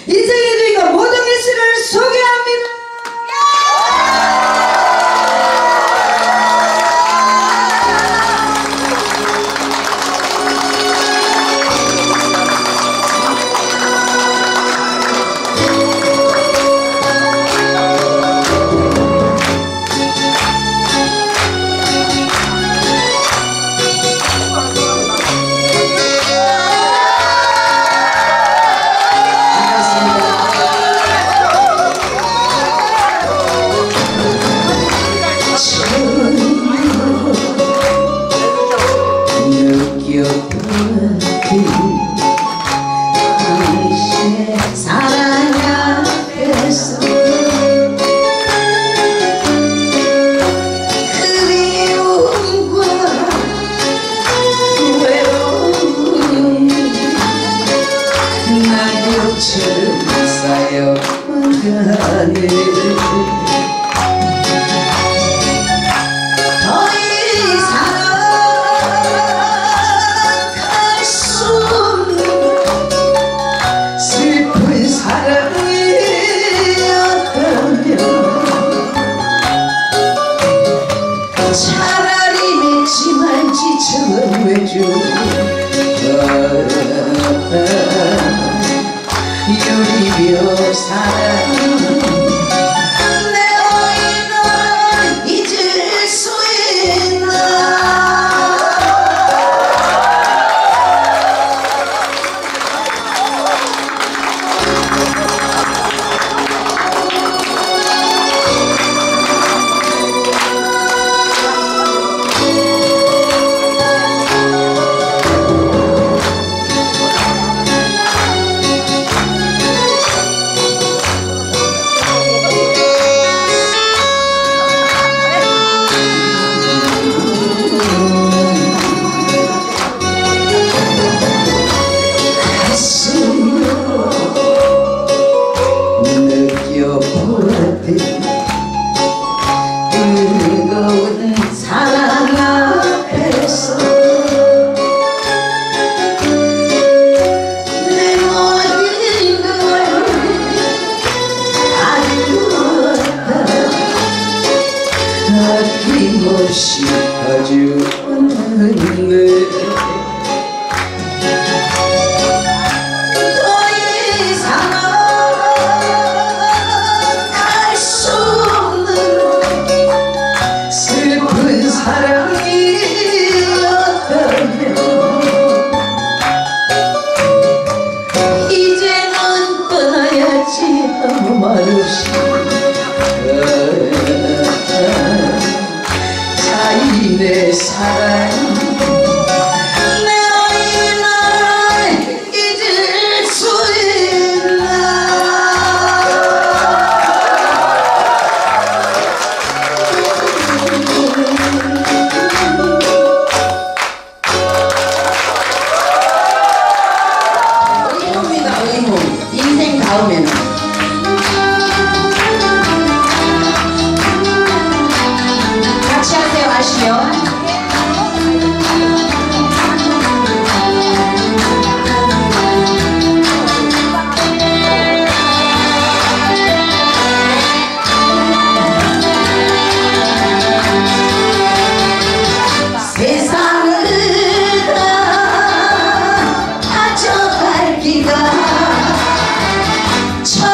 인생의 주인공 모동일 씨를 소개합니다. 유리묘 사랑 내 어인을 잊을 수 있나. 뜨거운 사랑 앞에서 내 모든 걸 아주었다. 아낌없이 봐주었네. 이제는 떠나야지 아무 말 없이 자인의 사랑 내 어인을 잊을 수 있나. 인생 다음에는 같이 하세요. 아시죠? 세상을 다 가져갈 기가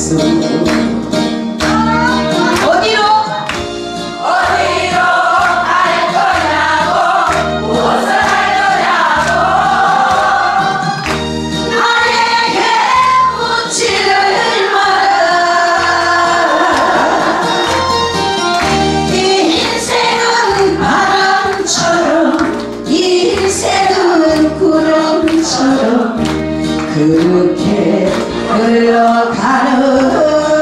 있어. 어디로? 어디로 갈 거냐고, 무엇을 할 거냐고, 나에게 묻지를 마라. 이 인생은 바람처럼, 이 인생은 구름처럼 그렇게 흘러가는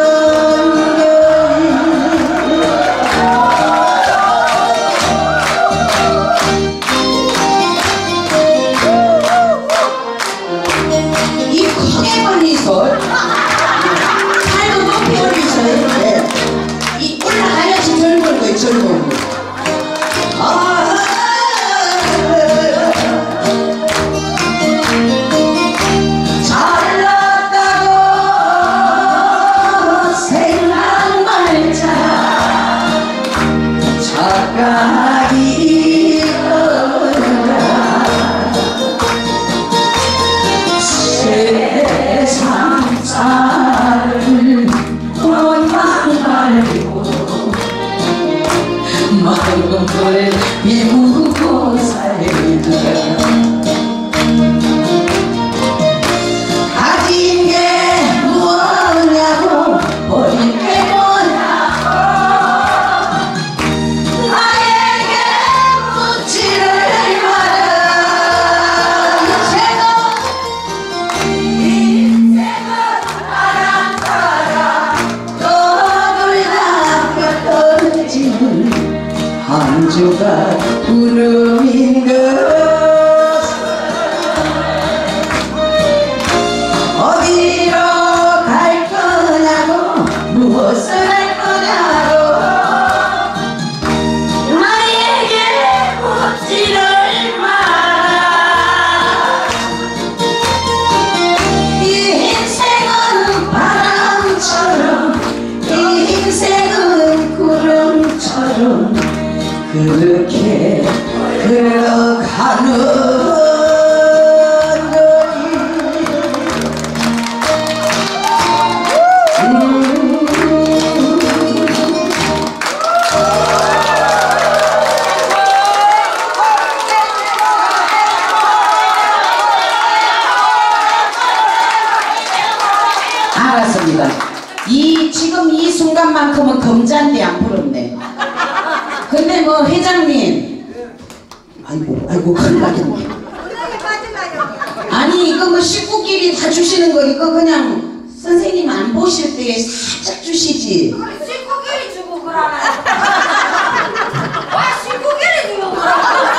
이 크게 벌린 손, 팔도 높이 벌린 손, 이 올라가야지 젊은 거예요, 젊은 거. 마음을 비우고 살다 가진 게 뭐냐고 버릴 게 뭐냐고 나에게 묻지를 마라. 인생은 바람처럼 떠돌다 떨어지는 한 조각 구름인 것. 어디로 갈 거냐고, 무엇을 할 거냐고 나에게 묻지를 마라. 이 인생은 바람처럼, 이 인생은 구름처럼 그렇게 흘러가는 알았습니다. 지금 이 순간만큼은 금잔디 안 풀었네. 근데 뭐 회장님, 아이고 큰일 나겠네. 아니 이거 뭐 식구끼리 다 주시는 거 이거 그냥 선생님 안 보실 때 살짝 주시지. 식구끼리 주고 그러나. 와 식구끼리 주고 그러나.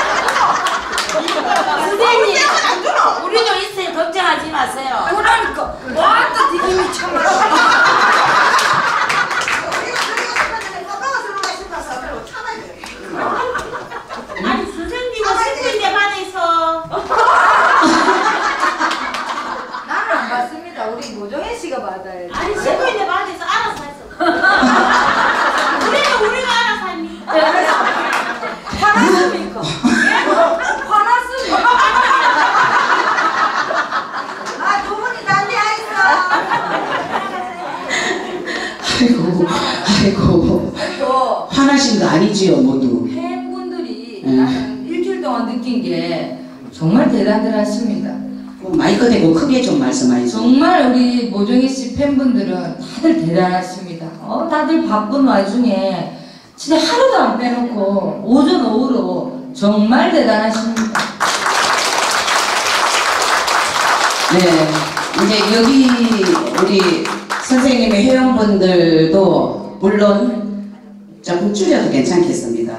선생님, 우리도 있어요. 걱정하지 마세요. 그러니까 와또 디dim이 참. 아니 선생님은 식구인데 반에 있어. 나는 안 받습니다. 우리 노정혜 씨가 받아야지. 아니 식구인데 반에 있어. 알아서 했어. 우리가 알아서 합니다. 화났습니까? 화났습니까? 아, 두 분이 아이고 화나신 거 아니지요 모두. 팬분들이 나는 일주일 동안 느낀 게 정말 대단들 하십니다. 마이크 대고 크게 좀 말씀하세요. 정말 우리 모정희 씨 팬분들은 다들 대단하십니다. 다들 바쁜 와중에 진짜 하루도 안 빼놓고 오전 오후로 정말 대단하십니다. 네, 이제 여기 우리 선생님의 회원분들도 물론 조금 줄여도 괜찮겠습니다.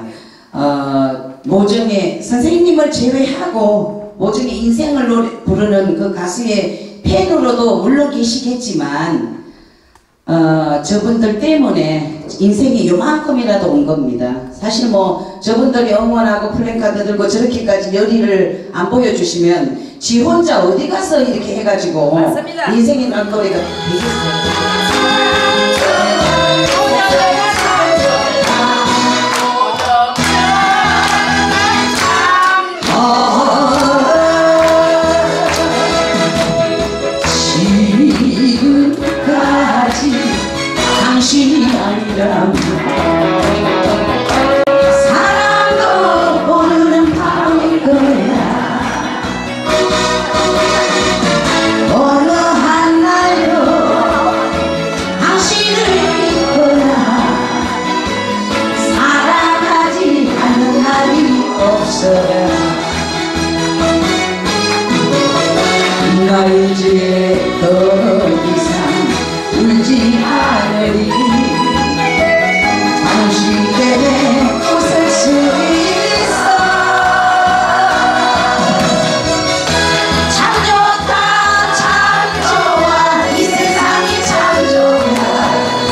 모정의 선생님을 제외하고 모정의 인생을 부르는 그 가수의 팬으로도 물론 계시겠지만 저분들 때문에 인생이 요만큼이라도 온 겁니다. 사실 뭐 저분들이 응원하고 플랜카드 들고 저렇게까지 열의를 안 보여주시면 지 혼자 어디 가서 이렇게 해가지고 맞습니다. 인생의 날거리가 되겠어요. 지금까지 울지 않으리 당신 때문에 웃을 수 있어 참 좋다 참 좋아 이 세상이 참 좋아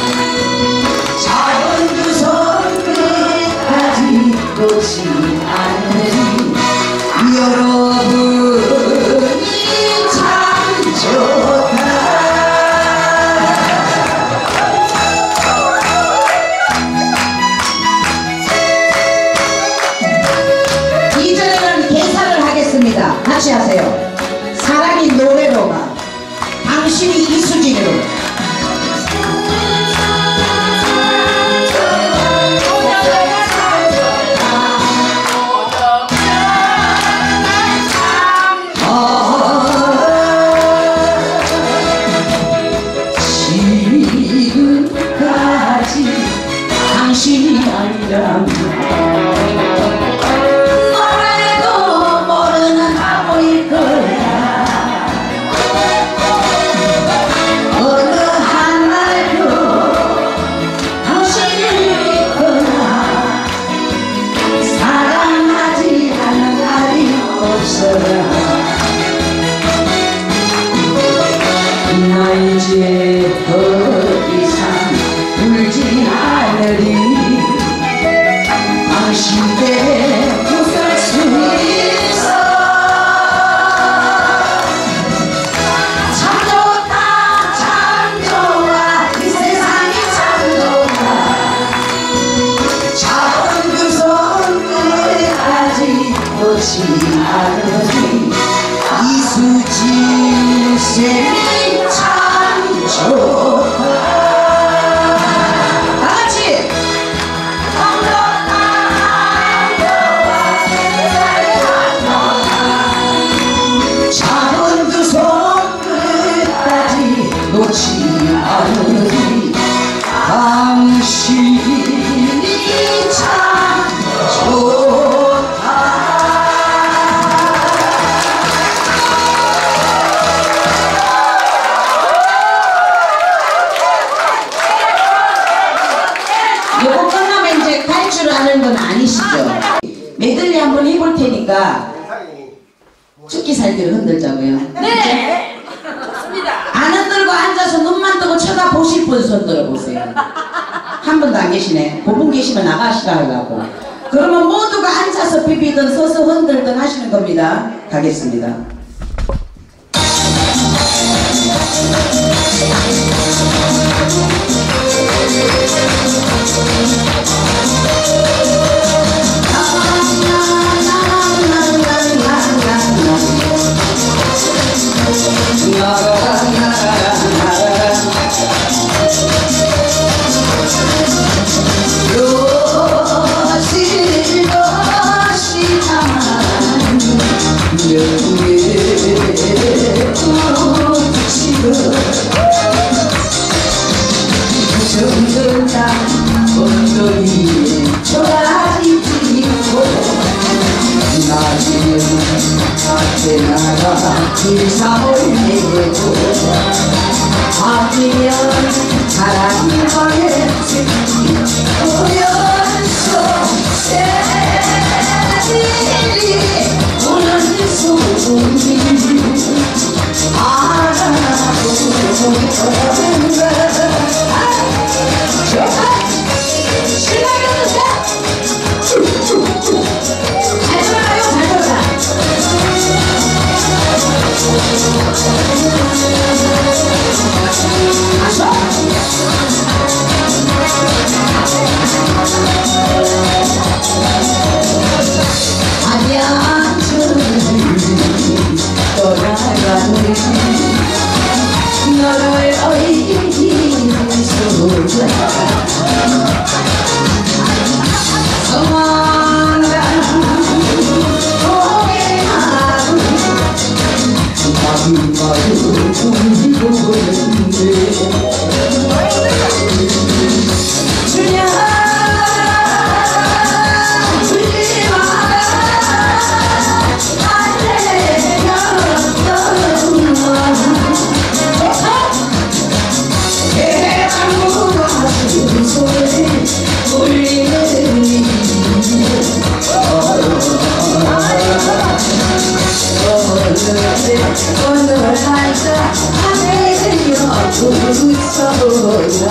작은 두 손 끝까지 놓지 않으리 여러분이 참 좋다 이전에는 계산을 하겠습니다. 같이 하세요. 사랑이 노래로가 당신이 이수진으로 지금까지 당신이 아니라면 노래도 모르는 바보일 거야 어느 한날도 당신을 믿거나 사랑하지 않은 날이 없어라 나 이제 더 이상 울지 않으리 당신 때문에 웃을 수 있어 참 좋다 참 좋아 이 세상이 참 좋다 작은 두 손 끝까지 놓지 않으리 이수진 쌤이 참 좋다 다같이 작은 두 손 끝까지 놓지 않으리 당신이 참 좋다 요거 끝나면 이제 갈 줄 아는 건 아니시죠? 메들리 한번 해볼 테니까 죽기 살기를 흔들자고요. 네. 좋습니다. 안 흔들고 앉아서 눈만 뜨고 쳐다보실 분 손 들어보세요. 한 분도 안 계시네. 5분 계시면 나가시라 하려고. 그러면 모두가 앉아서 비비든 서서 흔들든 하시는 겁니다. 가겠습니다. 길상을 내고 아끼면 사랑이 하겠지 보면서 새들이 우는 소리 알아보고 있는가 오늘 살자 하늘을 여부서라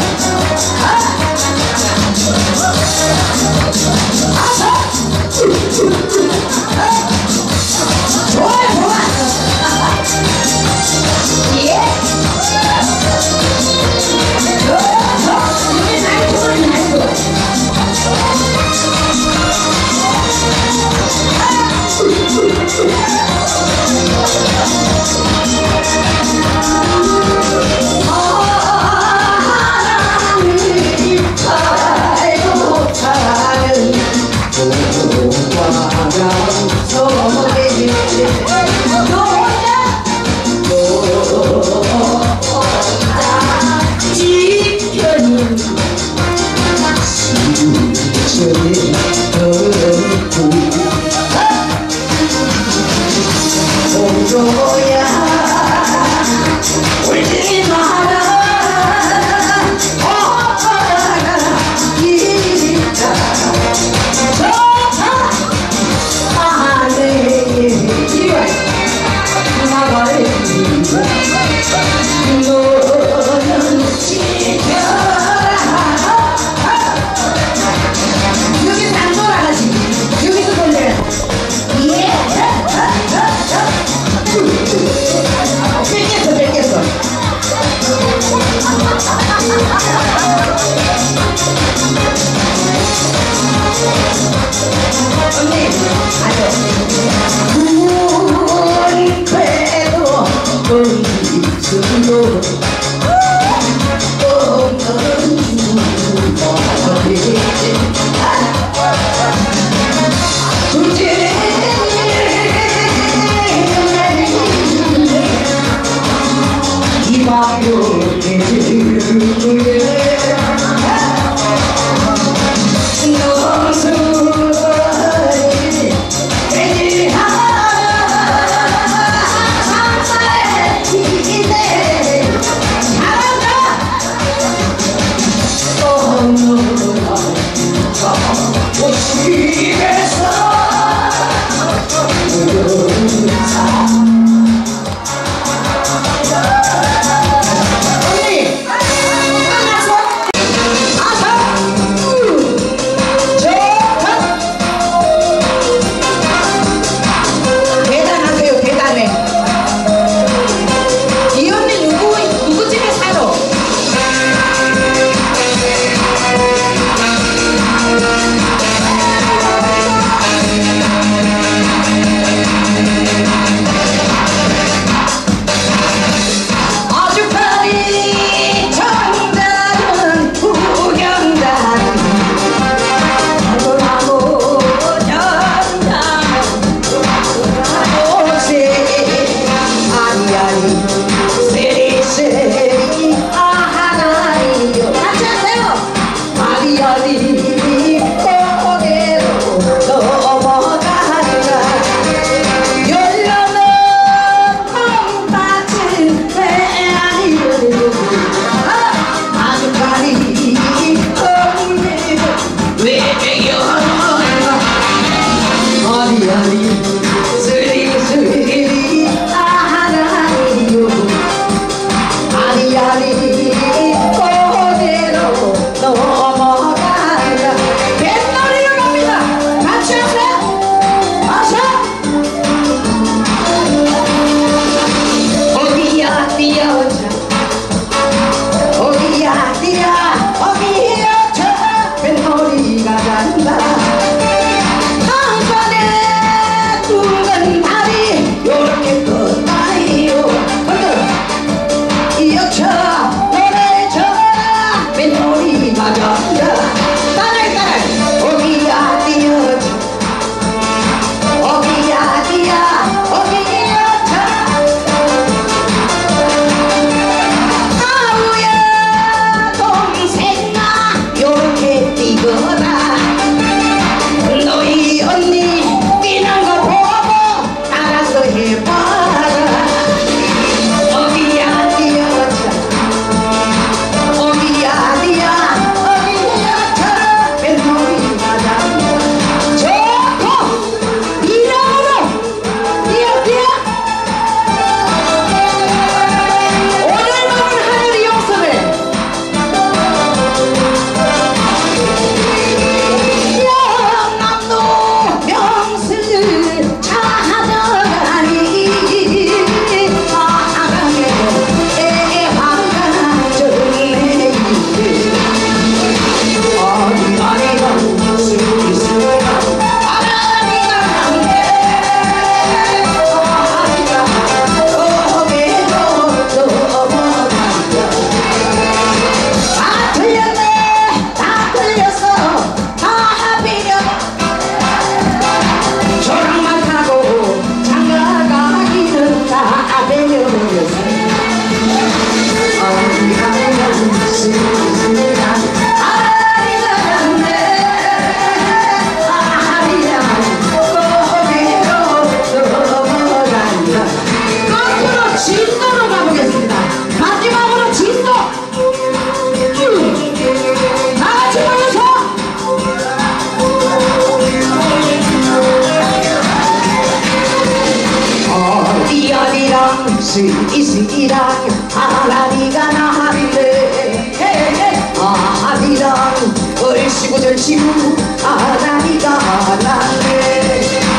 이시기랑 아라리가 나하리래 아리랑 얼씨구 절씨구 아라리가 나네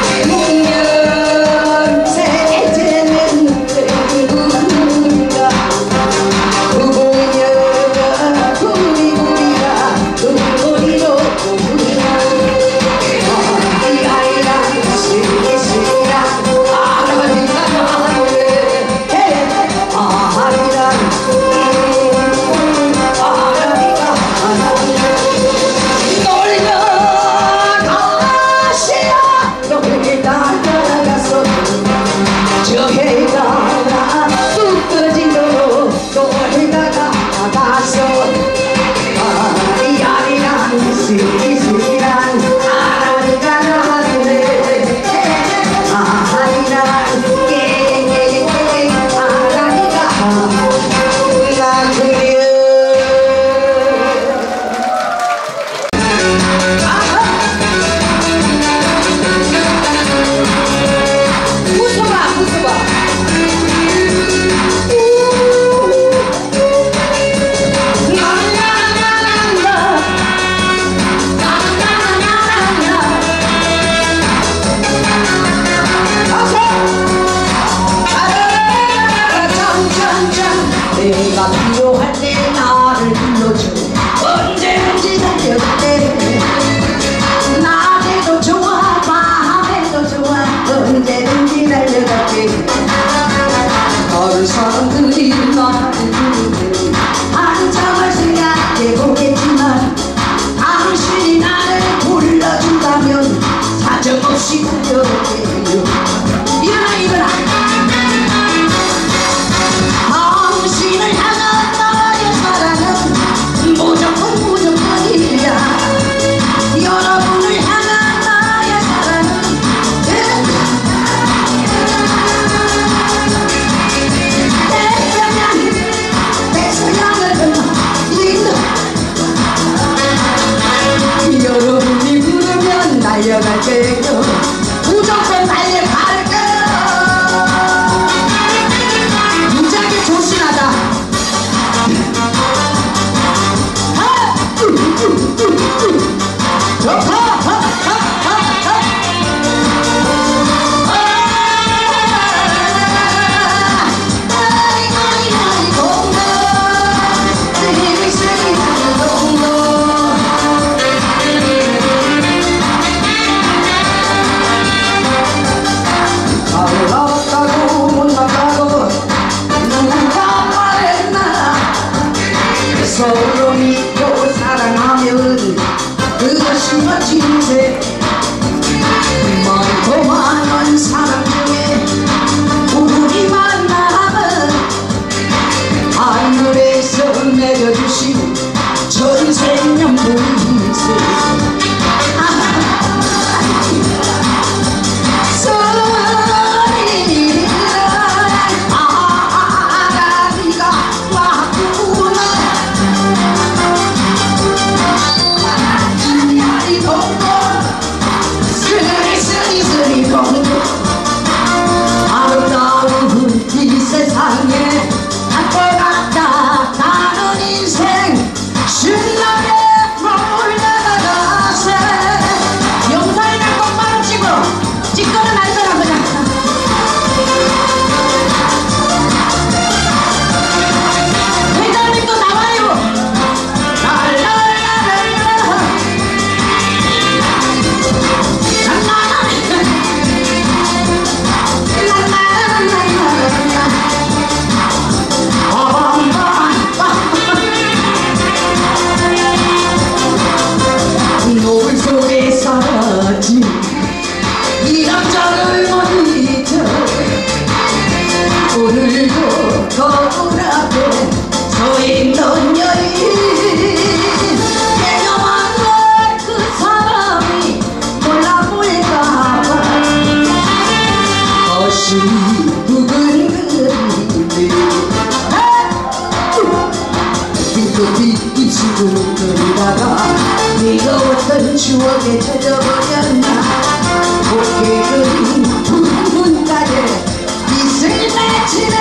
문년 세제는 누군가 구분여 구리구리라 눈꼬리로 이 아이랑 시시랑 아라리가 나하리래 내가 필요할 때 나를 불러줘 언제든지 달려갈게 낮에도 좋아 밤에도 좋아 언제든지 달려갈게 너를 사람들이 나를 부르고 한참을 생각해보겠지만 당신이 나를 불러준다면 사정없이 달려갈게요 일어나 일어나 당신을 향한 나의 사랑은 무조건 무조건이야 여러분을 향한 나의 사랑은 대서양을 여러분이 부르면 달려갈게요 무조건 달려갈게요 무지하게 조신하다 서로 믿고 사랑하면 그것이 멋진 새 많고 많은 사랑 중에 우리 만남은 하늘에서 내려주신 전생연분 입술을 끓이다가 미워했던 추억에 젖어버렸나 곱게 그린 붉은 가게 빛을 맺히네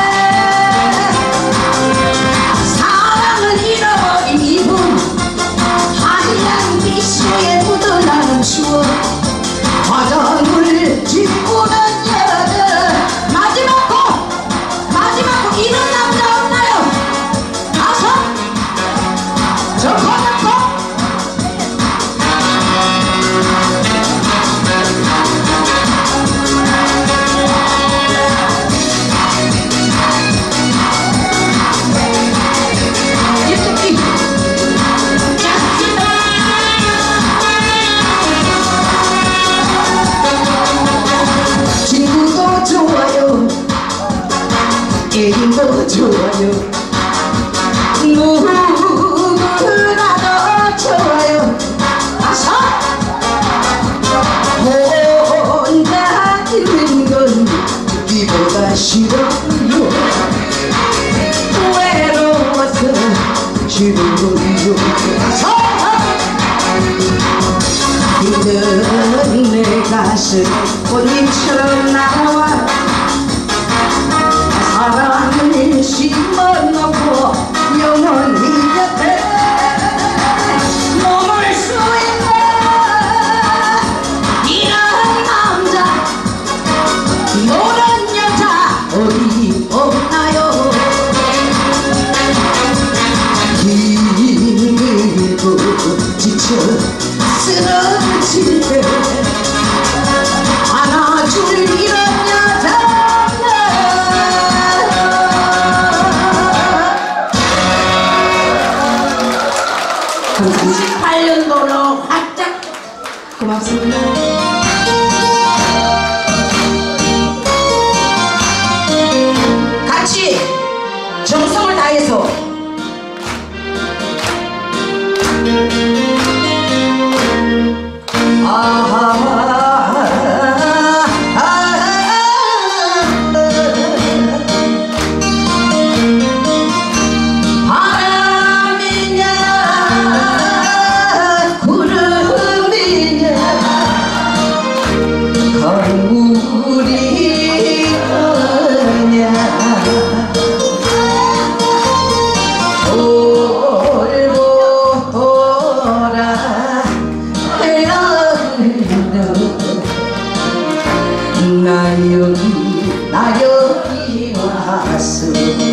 사랑을 잃어버린 이분 하얀 미소에 묻어나는 추억 화장을 짓고는 여자 마지막 곡 이런 남자 없나요? 가서 저 화장곡 친구도 좋아요 애인도 좋아요 누구라도 좋아요 아서 혼자 있는 건 죽기보다 싫어요 외로워서 싫어요 아서 힘든 내 가슴 꽃잎처럼 나와 사랑을 심어놓고 영원히 곁에 머물 수 있는 이런 남자 노란 여자 어디 없나요 힘들고 지쳐 쓰러질 때 안아줄 이런 여자 98년도로 활짝 고맙습니다. 같이 정성을 다해서 나 여기 왔어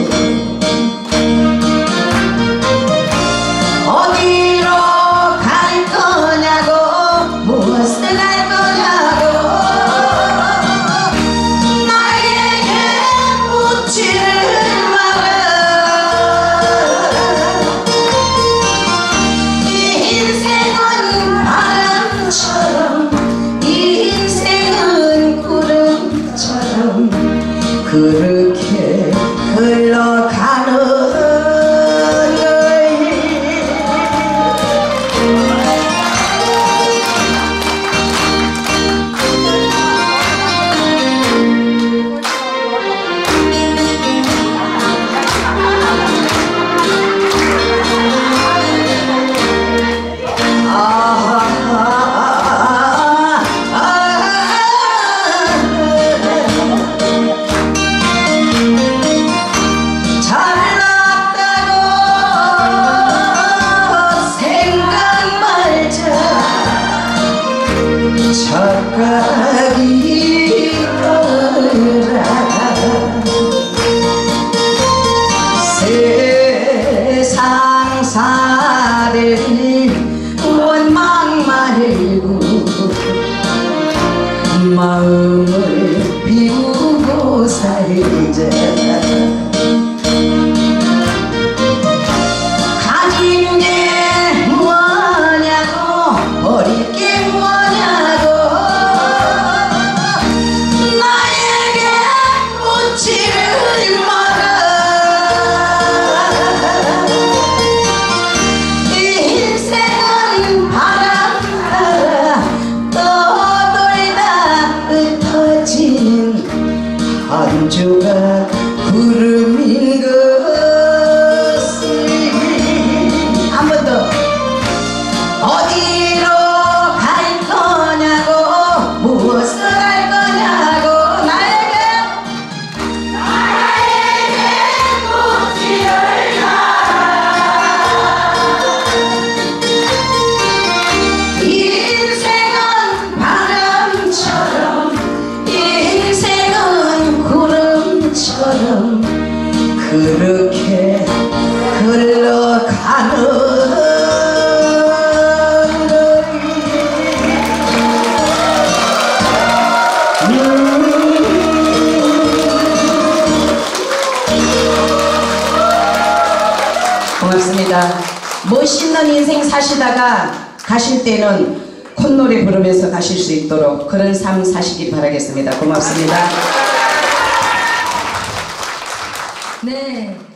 어디로 갈 거냐고 무엇을 할 거냐고 나에게 묻지를 마라 이 인생은 바람처럼 이 인생은 구름처럼 그렇게 흘러가는 착각이 떠라 세상 살을 원망 말고 마음을 비우고 살자 가진 게 뭐냐고 버릴 게 뭐냐고 나에게 묻지를 마라 이 고맙습니다. 멋있는 인생 사시다가 가실 때는 콧노래 부르면서 가실 수 있도록 그런 삶 사시길 바라겠습니다. 고맙습니다. 네.